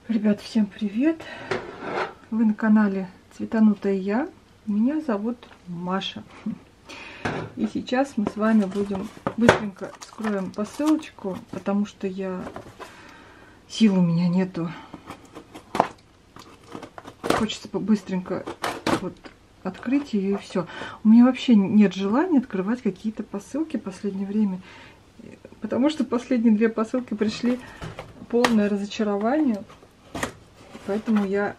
Ребят, всем привет! Вы на канале Цветанутая я. Меня зовут Маша. И сейчас мы с вами будем быстренько вскроем посылочку, потому что сил у меня нету. Хочется быстренько вот открыть ее и все. У меня вообще нет желания открывать какие-то посылки в последнее время, потому что последние две посылки пришли полное разочарование. Поэтому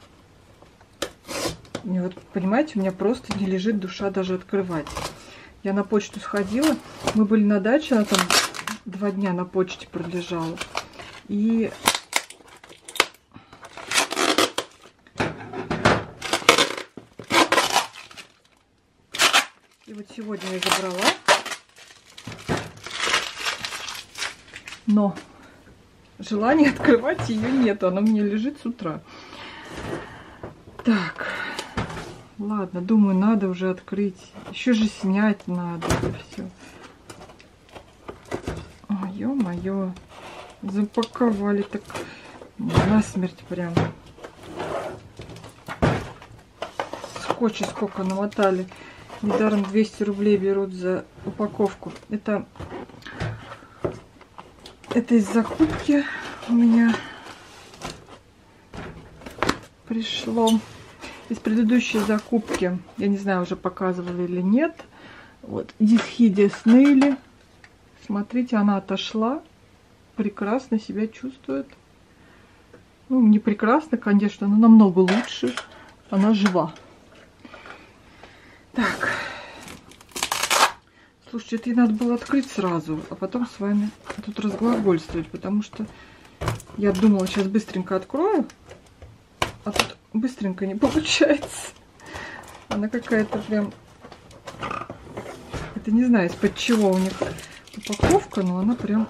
вот, понимаете, у меня просто не лежит душа даже открывать. Я на почту сходила, мы были на даче, она там 2 дня на почте пролежала. И вот сегодня я забрала. Но желания открывать ее нет, она у меня лежит с утра. Так, ладно, думаю, надо уже открыть. Еще же снять надо это все. Ой, ё-моё, запаковали так насмерть прям. Скотча сколько намотали. Недаром 200 рублей берут за упаковку. Это из закупки у меня пришло. Из предыдущей закупки, я не знаю, уже показывали или нет. Вот, Дисхидия Снейли. Смотрите, она отошла. Прекрасно себя чувствует. Ну, не прекрасно, конечно, но намного лучше. Она жива. Так. Слушайте, это и надо было открыть сразу, а потом с вами тут разглагольствовать, потому что я думала, сейчас быстренько открою, а тут быстренько не получается. Она какая-то прям... Это не знаю, из-под чего у них упаковка, но она прям...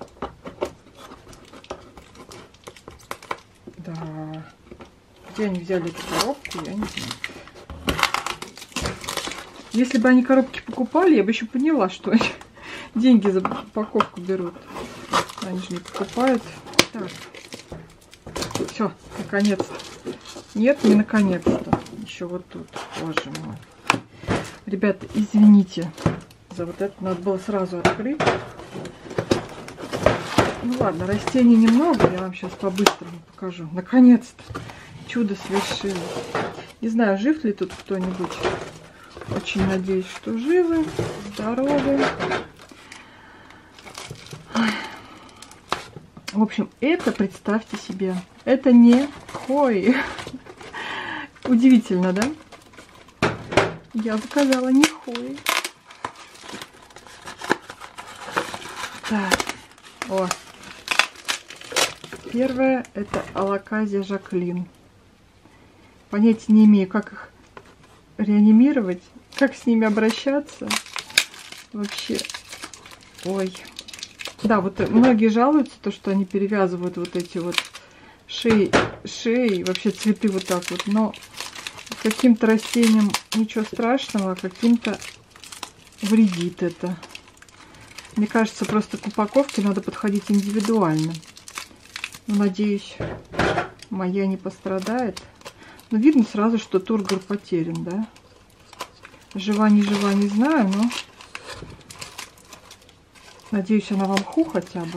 Да. Где они взяли эту коробку, я не знаю. Если бы они коробки покупали, я бы еще поняла, что они деньги за упаковку берут. Они же не покупают. Так. Все, наконец-то. Нет, не наконец-то. Еще вот тут. Боже мой. Ребята, извините за вот это. Надо было сразу открыть. Ну ладно, растений немного. Я вам сейчас по-быстрому покажу. Наконец-то. Чудо свершилось. Не знаю, жив ли тут кто-нибудь. Очень надеюсь, что живы, здоровы. В общем, это, представьте себе, это не хои. Удивительно, да? Я заказала не хои. Так, о. Первое — это Алоказия Жаклин. Понятия не имею, как их реанимировать, как с ними обращаться. Вообще, ой. Да, вот многие жалуются, то, что они перевязывают вот эти вот шеи, вообще цветы вот так вот. Но каким-то растениям ничего страшного, а каким-то вредит это. Мне кажется, просто к упаковке надо подходить индивидуально. Ну, надеюсь, моя не пострадает. Но видно сразу, что тургор потерян, да? Жива, не знаю, но надеюсь, она в мху хотя бы.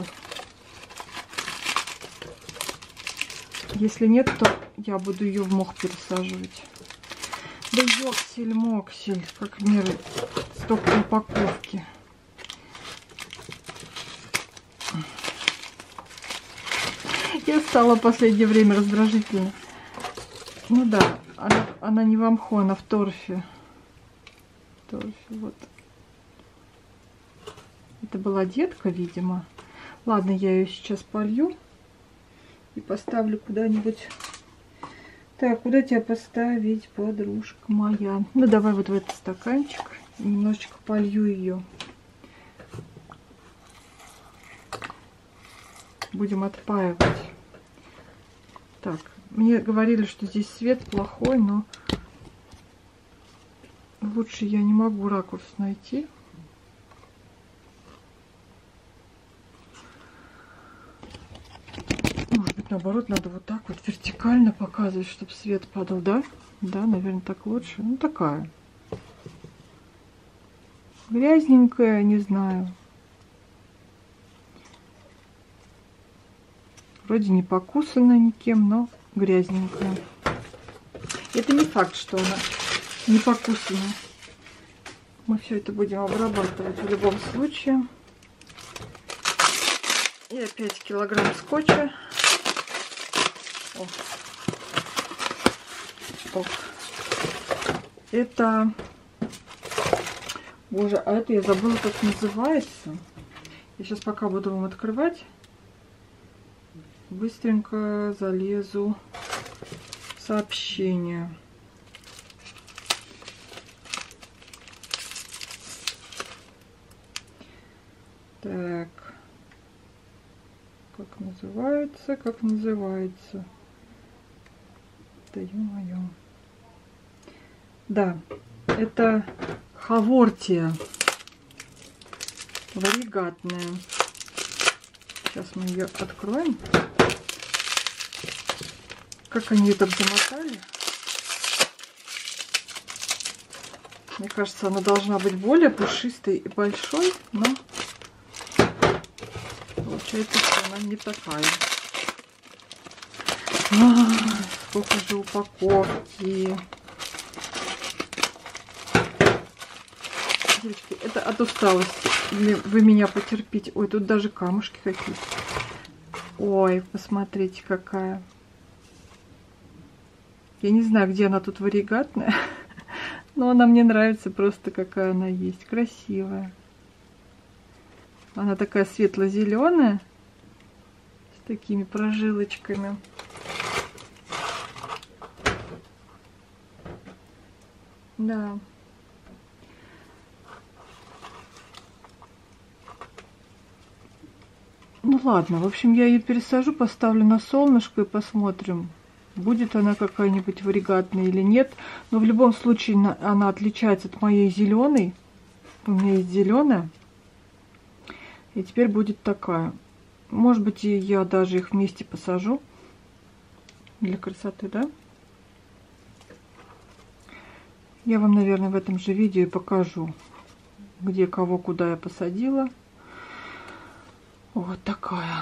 Если нет, то я буду ее в мох пересаживать. Да ёксель-моксель, как меры, столько упаковки. Я стала в последнее время раздражительной. Ну да, она не в мху, она в торфе. Вот. Это была детка, видимо. Ладно, я ее сейчас полью и поставлю куда-нибудь. Так, куда тебя поставить, подружка моя? Ну, давай вот в этот стаканчик. Немножечко полью ее. Будем отпаивать. Так, мне говорили, что здесь свет плохой, но лучше я не могу ракурс найти. наоборот, надо вот так вот вертикально показывать, чтобы свет падал, да? Да, наверное, так лучше. Ну, такая. Грязненькая, не знаю. Вроде не покусана никем, но грязненькая. Это не факт, что она не покусана. Мы все это будем обрабатывать в любом случае. И опять килограмм скотча. О. О. Это... Боже, а это я забыла, как называется. Я сейчас пока буду вам открывать. Быстренько залезу в сообщение. Так. Как называется? Как называется? Да ё-моё. Да, это хавортия варигатная. Сейчас мы ее откроем. Как они это замотали? Мне кажется, она должна быть более пушистой и большой, но получается, что она не такая. Сколько же упаковки. Девочки, это от усталости. Вы меня потерпите. Ой, тут даже камушки какие-то. Ой, посмотрите, какая. Я не знаю, где она тут варигатная. Но она мне нравится просто, какая она есть. Красивая. Она такая светло-зеленая. С такими прожилочками. Да. Ну ладно, в общем, я ее пересажу, поставлю на солнышко и посмотрим, будет она какая-нибудь варигатная или нет. Но в любом случае она отличается от моей зеленой. У меня есть зеленая. И теперь будет такая. Может быть, и я даже их вместе посажу. Для красоты, да? Я вам, наверное, в этом же видео и покажу, где кого куда я посадила. Вот такая.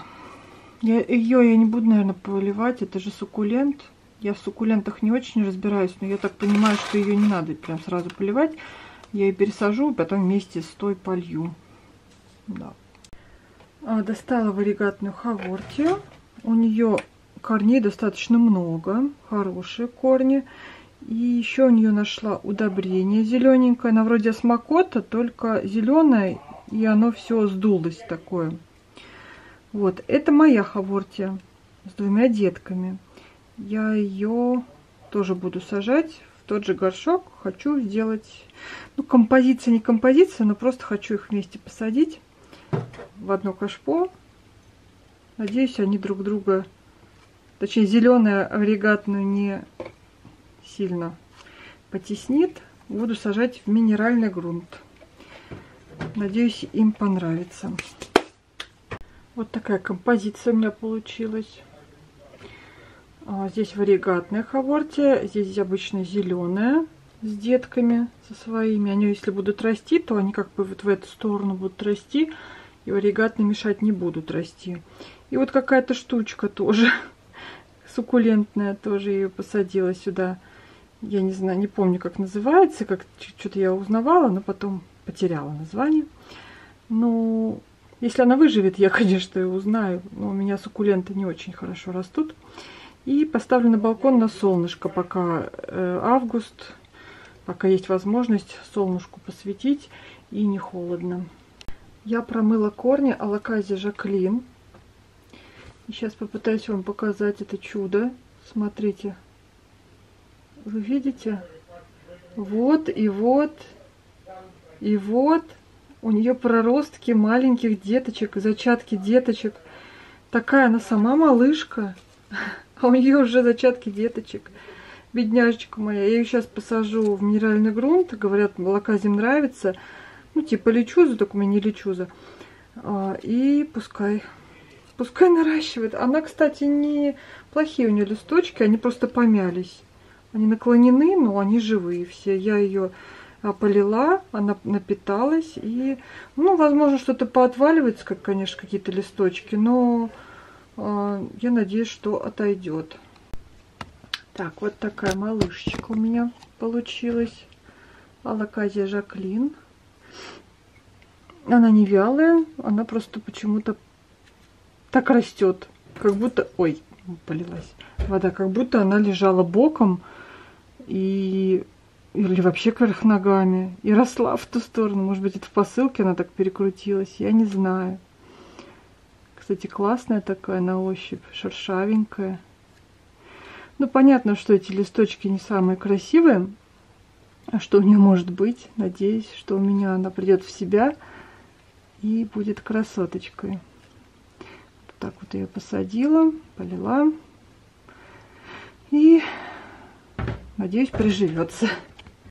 Ее я не буду, наверное, поливать. Это же суккулент. Я в суккулентах не очень разбираюсь, но я так понимаю, что ее не надо прям сразу поливать. Я ее пересажу, и потом вместе с той полью. Да. Достала варигатную хавортию. У нее корней достаточно много. Хорошие корни. И еще у нее нашла удобрение зелененькое. Она вроде осмокота, только зеленое. И оно все сдулось такое. Вот, это моя хавортия с 2 детками. Я ее тоже буду сажать в тот же горшок. Хочу сделать, ну, композиция не композиция, но просто хочу их вместе посадить в одно кашпо. Надеюсь, они друг друга, точнее, зеленая варигатную не сильно потеснит. Буду сажать в минеральный грунт. Надеюсь, им понравится. Вот такая композиция у меня получилась. Здесь варигатная хавортия, здесь обычно зеленая с детками, со своими. Они, если будут расти, то они как бы вот в эту сторону будут расти, и варигатные мешать не будут расти. И вот какая-то штучка тоже суккулентная, тоже ее посадила сюда. Я не знаю, не помню, как называется, как что-то я узнавала, но потом потеряла название. Ну, если она выживет, я, конечно, и узнаю. Но у меня суккуленты не очень хорошо растут. И поставлю на балкон на солнышко, пока август, пока есть возможность солнышку посветить и не холодно. Я промыла корни алоказия Жаклин. И сейчас попытаюсь вам показать это чудо. Смотрите. Вы видите? Вот и вот. И вот. У нее проростки маленьких деточек, зачатки деточек. Такая она сама малышка. А у нее уже зачатки деточек. Бедняжечка моя. Я ее сейчас посажу в минеральный грунт. Говорят, алоказиям нравится. Ну, типа лечуза, только у меня не лечуза. И пускай Пускай наращивает. Она, кстати, не плохие у нее листочки, они просто помялись. Они наклонены, но они живые все. Я ее полила, она напиталась. И, ну, возможно, что-то поотваливается, как, конечно, какие-то листочки, но я надеюсь, что отойдет. Так, вот такая малышечка у меня получилась. Алоказия Жаклин. Она не вялая, она просто почему-то так растет. Как будто... Ой, полилась вода. Как будто она лежала боком или вообще кверх ногами. И росла в ту сторону. Может быть, это в посылке она так перекрутилась. Я не знаю. Кстати, классная такая на ощупь. Шершавенькая. Ну, понятно, что эти листочки не самые красивые. А что у нее может быть? Надеюсь, что у меня она придет в себя и будет красоточкой. Вот так вот ее посадила, полила. И, надеюсь, приживется.